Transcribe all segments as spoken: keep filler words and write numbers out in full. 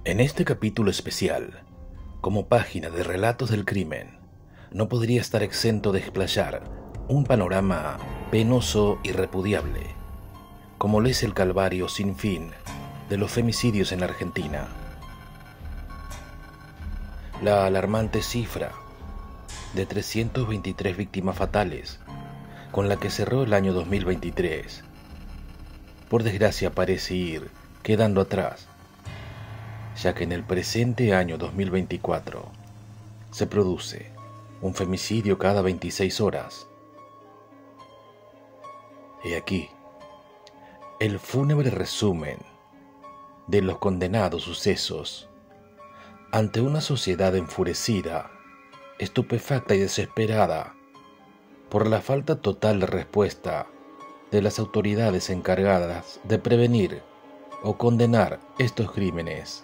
En este capítulo especial, como página de relatos del crimen, no podría estar exento de explayar un panorama penoso y repudiable, como lo es el calvario sin fin de los femicidios en Argentina. La alarmante cifra de trescientas veintitrés víctimas fatales con la que cerró el año dos mil veintitrés, por desgracia parece ir quedando atrás, ya que en el presente año dos mil veinticuatro se produce un femicidio cada veintiséis horas. He aquí el fúnebre resumen de los condenados sucesos ante una sociedad enfurecida, estupefacta y desesperada por la falta total de respuesta de las autoridades encargadas de prevenir o condenar estos crímenes.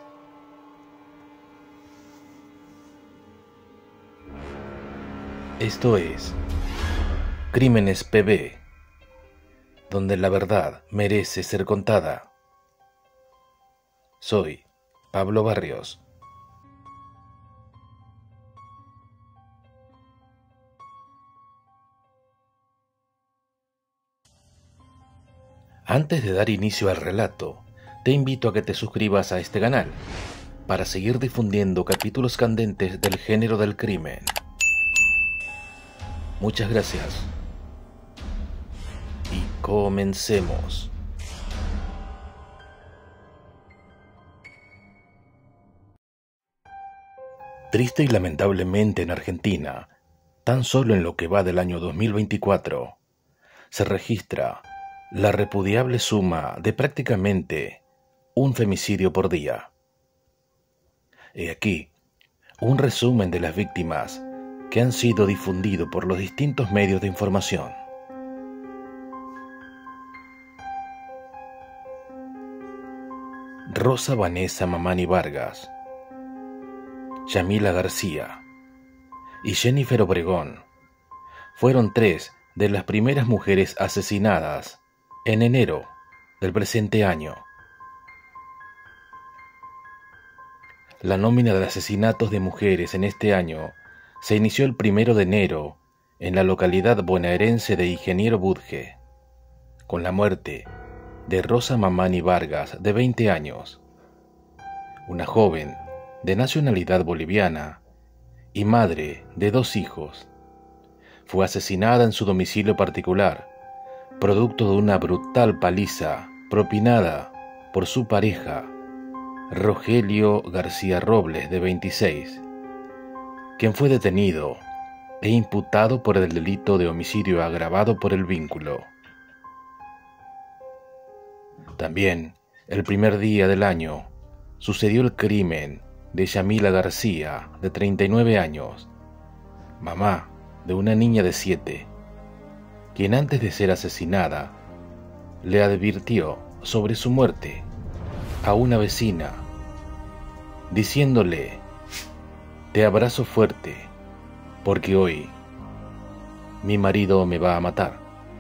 Esto es Crímenes P B, donde la verdad merece ser contada. Soy Pablo Barrios. Antes de dar inicio al relato, te invito a que te suscribas a este canal para seguir difundiendo capítulos candentes del género del crimen. Muchas gracias. Y comencemos. Triste y lamentablemente en Argentina, tan solo en lo que va del año dos mil veinticuatro, se registra la repudiable suma de prácticamente un femicidio por día. He aquí un resumen de las víctimas que han sido difundidos por los distintos medios de información. Rosa Vanessa Mamani Vargas, Yamila García y Jennifer Obregón fueron tres de las primeras mujeres asesinadas en enero del presente año. La nómina de asesinatos de mujeres en este año se inició el primero de enero en la localidad bonaerense de Ingeniero Budge, con la muerte de Rosa Mamani Vargas, de veinte años, una joven de nacionalidad boliviana y madre de dos hijos. Fue asesinada en su domicilio particular, producto de una brutal paliza propinada por su pareja, Rogelio García Robles, de veintiséis, quien fue detenido e imputado por el delito de homicidio agravado por el vínculo. También, el primer día del año, sucedió el crimen de Yamila García, de treinta y nueve años, mamá de una niña de siete, quien antes de ser asesinada le advirtió sobre su muerte a una vecina, diciéndole: «Te abrazo fuerte, porque hoy mi marido me va a matar».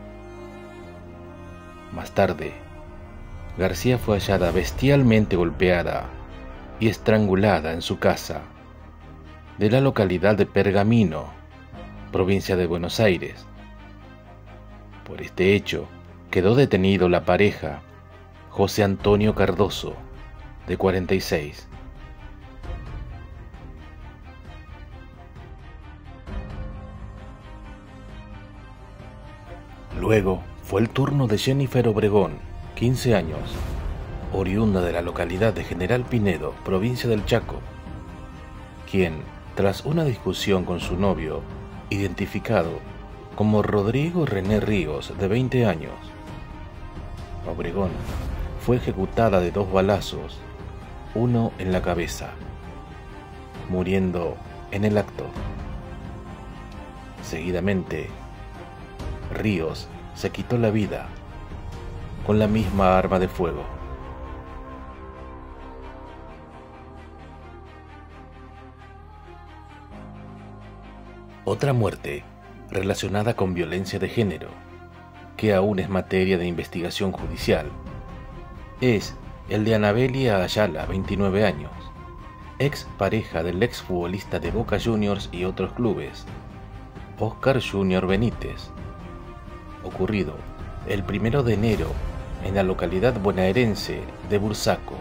Más tarde, García fue hallada bestialmente golpeada y estrangulada en su casa de la localidad de Pergamino, provincia de Buenos Aires. Por este hecho, quedó detenido la pareja, José Antonio Cardoso, de cuarenta y seis. Luego fue el turno de Jennifer Obregón, quince años, oriunda de la localidad de General Pinedo, provincia del Chaco, quien, tras una discusión con su novio, identificado como Rodrigo René Ríos, de veinte años, Obregón fue ejecutada de dos balazos, uno en la cabeza, muriendo en el acto. Seguidamente, Ríos se quitó la vida con la misma arma de fuego. Otra muerte relacionada con violencia de género, que aún es materia de investigación judicial, es el de Anabelia Ayala, veintinueve años, ex pareja del exfutbolista de Boca Juniors y otros clubes, Óscar Junior Benítez, ocurrido el primero de enero en la localidad bonaerense de Bursaco,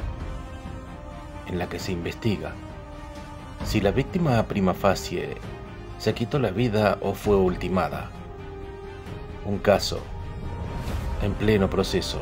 en la que se investiga si la víctima prima facie se quitó la vida o fue ultimada. Un caso en pleno proceso.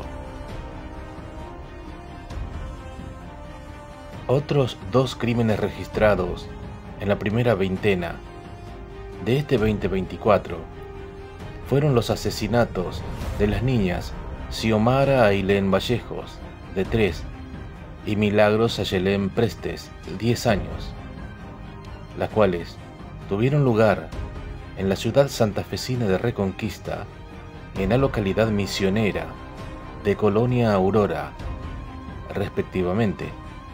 Otros dos crímenes registrados en la primera veintena de este veinte veinticuatro fueron los asesinatos de las niñas Xiomara Ailén Vallejos, de tres, y Milagros Ayelén Prestes, de diez años, las cuales tuvieron lugar en la ciudad santafesina de Reconquista, en la localidad misionera de Colonia Aurora, respectivamente.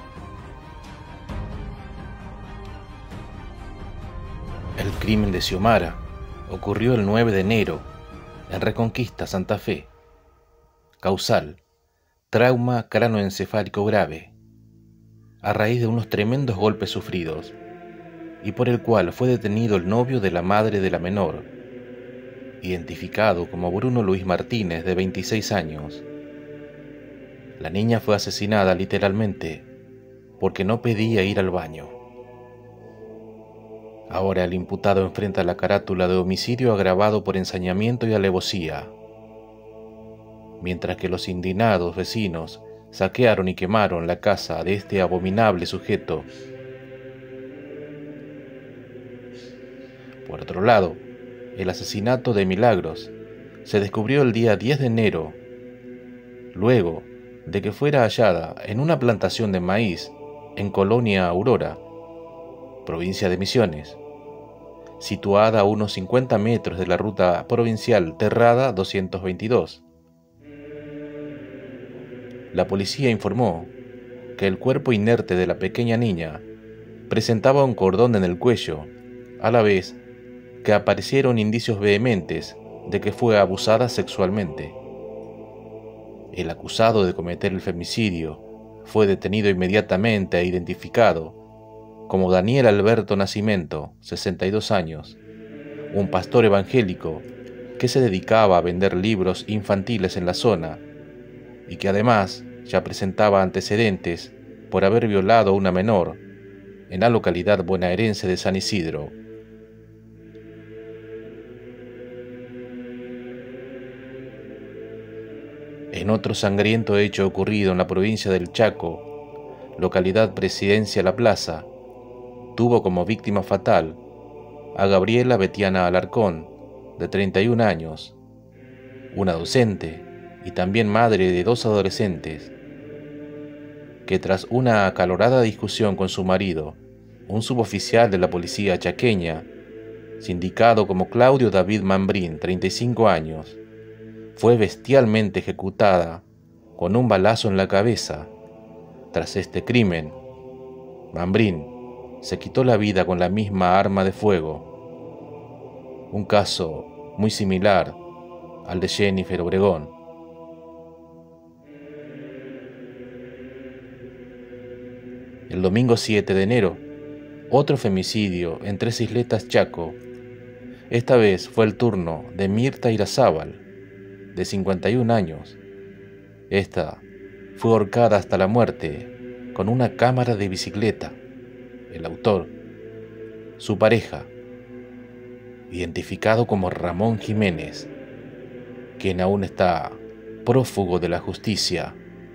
El crimen de Xiomara ocurrió el nueve de enero en Reconquista, Santa Fe. Causal: trauma cráneoencefálico grave, a raíz de unos tremendos golpes sufridos, y por el cual fue detenido el novio de la madre de la menor, identificado como Bruno Luis Martínez, de veintiséis años. La niña fue asesinada literalmente porque no pedía ir al baño. Ahora el imputado enfrenta la carátula de homicidio agravado por ensañamiento y alevosía, mientras que los indignados vecinos saquearon y quemaron la casa de este abominable sujeto. Por otro lado, el asesinato de Milagros se descubrió el día diez de enero, luego de que fuera hallada en una plantación de maíz en Colonia Aurora, provincia de Misiones, situada a unos cincuenta metros de la ruta provincial Terrada doscientos veintidós. La policía informó que el cuerpo inerte de la pequeña niña presentaba un cordón en el cuello, a la vez que aparecieron indicios vehementes de que fue abusada sexualmente. El acusado de cometer el femicidio fue detenido inmediatamente e identificado como Daniel Alberto Nascimento, sesenta y dos años, un pastor evangélico que se dedicaba a vender libros infantiles en la zona y que además ya presentaba antecedentes por haber violado a una menor en la localidad bonaerense de San Isidro. En otro sangriento hecho ocurrido en la provincia del Chaco, localidad Presidencia La Plaza, tuvo como víctima fatal a Gabriela Betiana Alarcón, de treinta y un años, una docente y también madre de dos adolescentes, que tras una acalorada discusión con su marido, un suboficial de la policía chaqueña, sindicado como Claudio David Mambrín, treinta y cinco años, fue bestialmente ejecutada con un balazo en la cabeza. Tras este crimen, Mambrín se quitó la vida con la misma arma de fuego, un caso muy similar al de Jennifer Obregón. El domingo siete de enero, otro femicidio en Tres Isletas, Chaco. Esta vez fue el turno de Mirta Irazábal, de cincuenta y un años. Esta fue ahorcada hasta la muerte con una cámara de bicicleta. El autor, su pareja, identificado como Ramón Jiménez, quien aún está prófugo de la justicia.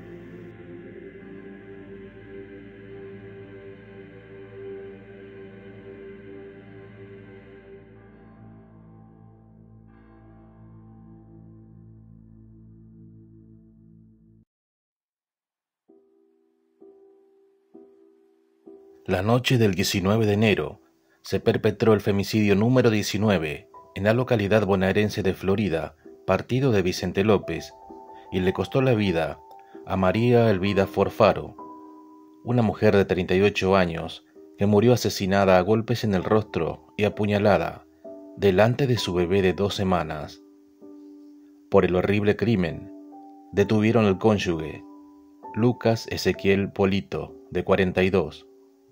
La noche del diecinueve de enero se perpetró el femicidio número diecinueve en la localidad bonaerense de Florida, partido de Vicente López, y le costó la vida a María Elvida Forfaro, una mujer de treinta y ocho años que murió asesinada a golpes en el rostro y apuñalada delante de su bebé de dos semanas. Por el horrible crimen, detuvieron al cónyuge, Lucas Ezequiel Polito, de cuarenta y dos,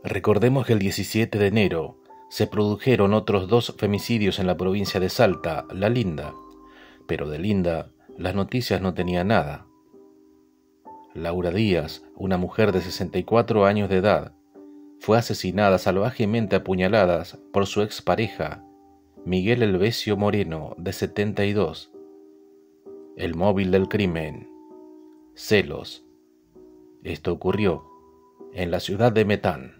Recordemos que el diecisiete de enero se produjeron otros dos femicidios en la provincia de Salta, La Linda, pero de Linda las noticias no tenían nada. Laura Díaz, una mujer de sesenta y cuatro años de edad, fue asesinada salvajemente a puñaladas por su expareja, Miguel Elvesio Moreno, de setenta y dos. El móvil del crimen: celos. Esto ocurrió en la ciudad de Metán.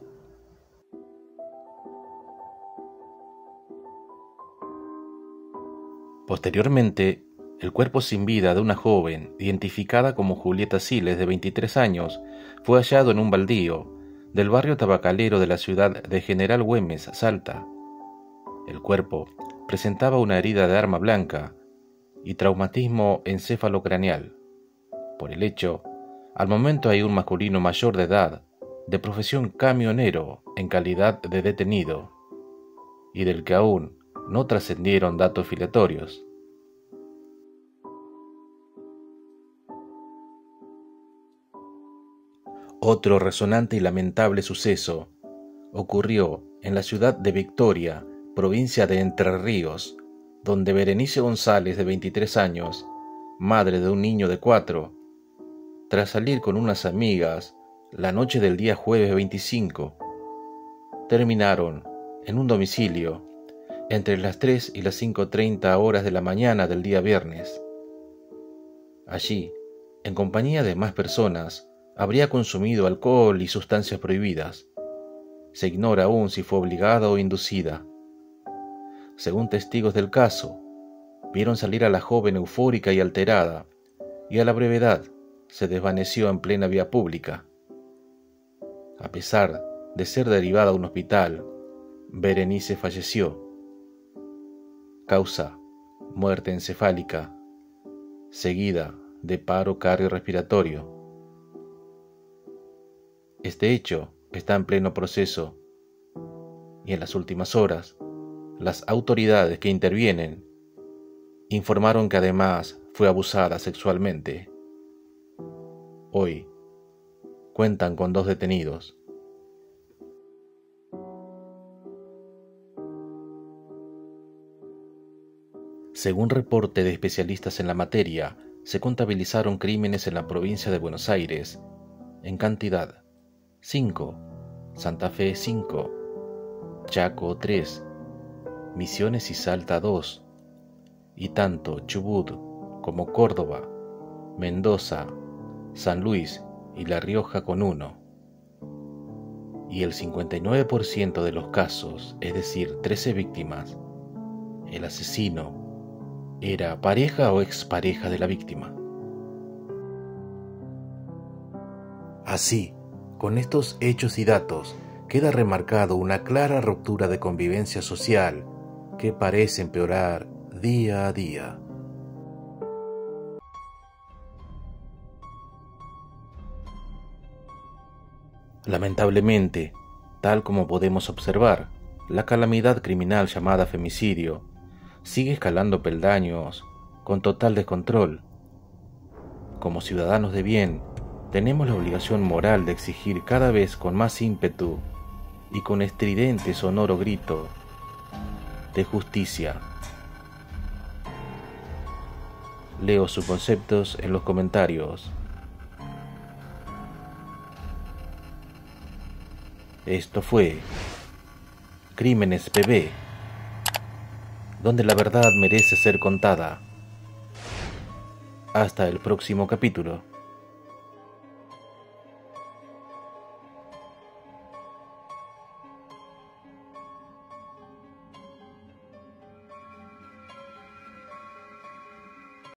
Posteriormente, el cuerpo sin vida de una joven, identificada como Julieta Siles, de veintitrés años, fue hallado en un baldío del barrio tabacalero de la ciudad de General Güemes, Salta. El cuerpo presentaba una herida de arma blanca y traumatismo encefalocraneal. Por el hecho, al momento hay un masculino mayor de edad, de profesión camionero, en calidad de detenido, y del que aún no trascendieron datos filatorios. Otro resonante y lamentable suceso ocurrió en la ciudad de Victoria, provincia de Entre Ríos, donde Berenice González, de veintitrés años, madre de un niño de cuatro, tras salir con unas amigas la noche del día jueves veinticinco, terminaron en un domicilio entre las tres y las cinco treinta horas de la mañana del día viernes. Allí, en compañía de más personas, habría consumido alcohol y sustancias prohibidas. Se ignora aún si fue obligada o inducida. Según testigos del caso, vieron salir a la joven eufórica y alterada, y a la brevedad se desvaneció en plena vía pública. A pesar de ser derivada a un hospital, Berenice falleció. Causa: muerte encefálica, seguida de paro cardiorrespiratorio. Este hecho está en pleno proceso, y en las últimas horas, las autoridades que intervienen informaron que además fue abusada sexualmente. Hoy cuentan con dos detenidos. Según reporte de especialistas en la materia, se contabilizaron crímenes en la provincia de Buenos Aires en cantidad: cinco, Santa Fe cinco, Chaco tres, Misiones y Salta dos, y tanto Chubut como Córdoba, Mendoza, San Luis y La Rioja con uno. Y el cincuenta y nueve por ciento de los casos, es decir, trece víctimas, el asesino era pareja o expareja de la víctima. Así, con estos hechos y datos, queda remarcado una clara ruptura de convivencia social que parece empeorar día a día. Lamentablemente, tal como podemos observar, la calamidad criminal llamada femicidio sigue escalando peldaños con total descontrol. Como ciudadanos de bien, tenemos la obligación moral de exigir cada vez con más ímpetu y con estridente sonoro grito de justicia. Leo sus conceptos en los comentarios. Esto fue Crímenes P B, donde la verdad merece ser contada. Hasta el próximo capítulo.